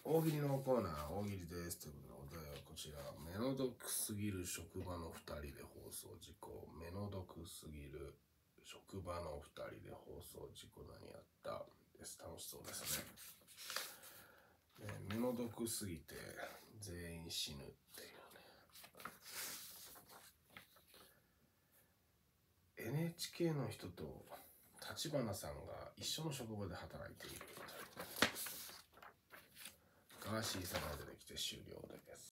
大喜利のコーナー、大喜利です。ということで、お題はこちら。目の毒すぎる職場の2人で放送事故。目の毒すぎる職場の2人で放送事故何やったです。楽しそうですね。目の毒すぎて全員死ぬっていうね。NHK の人と立花さんが一緒の職場で働いている。ガーシーさんが出てきて終了です。